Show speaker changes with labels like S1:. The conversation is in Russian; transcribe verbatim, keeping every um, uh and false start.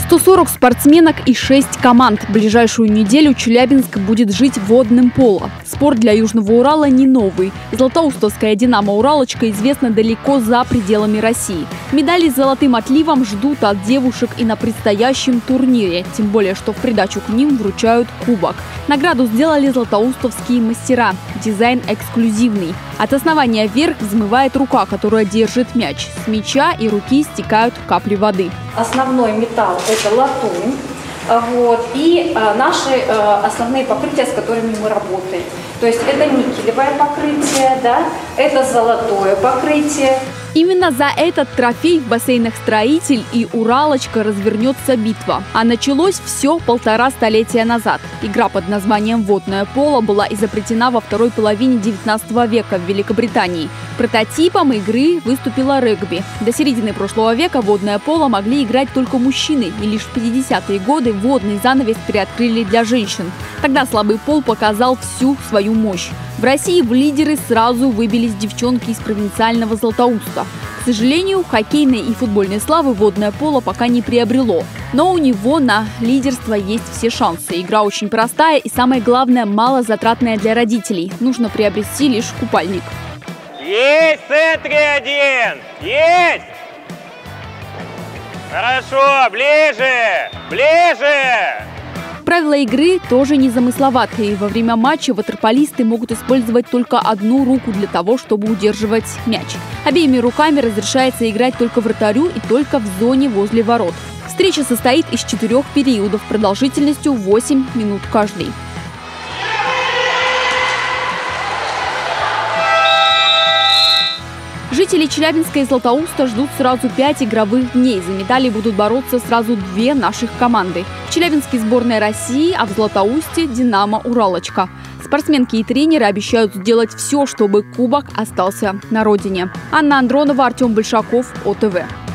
S1: сто сорок спортсменок и шесть команд. В ближайшую неделю Челябинск будет жить водным поло. Спорт для Южного Урала не новый. Златоустовская «Динамо-Уралочка» известна далеко за пределами России. Медали с золотым отливом ждут от девушек и на предстоящем турнире. Тем более, что в придачу к ним вручают кубок. Награду сделали златоустовские мастера. Дизайн эксклюзивный. От основания вверх взмывает рука, которая держит мяч. С мяча и руки стекают капли воды.
S2: Основной металл – это латунь. Вот, и а, наши а, основные покрытия, с которыми мы работаем. То есть это никелевое покрытие, да, это золотое покрытие.
S1: Именно за этот трофей в бассейнах «Строитель» и «Уралочка» развернется битва. А началось все полтора столетия назад. Игра под названием «Водное поло» была изобретена во второй половине девятнадцатого века в Великобритании. Прототипом игры выступила регби. До середины прошлого века водное поло могли играть только мужчины, и лишь в пятидесятые годы водный занавес приоткрыли для женщин. Тогда слабый пол показал всю свою мощь. В России в лидеры сразу выбились девчонки из провинциального Златоуста. К сожалению, хоккейной и футбольной славы водное поло пока не приобрело. Но у него на лидерство есть все шансы. Игра очень простая и, самое главное, малозатратная для родителей. Нужно приобрести лишь купальник.
S3: Есть, сет три один! Есть! Хорошо, ближе! Ближе!
S1: Правила игры тоже незамысловатые. Во время матча ватерполисты могут использовать только одну руку для того, чтобы удерживать мяч. Обеими руками разрешается играть только вратарю и только в зоне возле ворот. Встреча состоит из четырех периодов продолжительностью восемь минут каждый. Жители Челябинска и Златоуста ждут сразу пять игровых дней. За медали будут бороться сразу две наших команды. В Челябинске сборная России, а в Златоусте «Динамо-Уралочка». Спортсменки и тренеры обещают сделать все, чтобы кубок остался на родине. Анна Андронова, Артем Большаков, О Т В.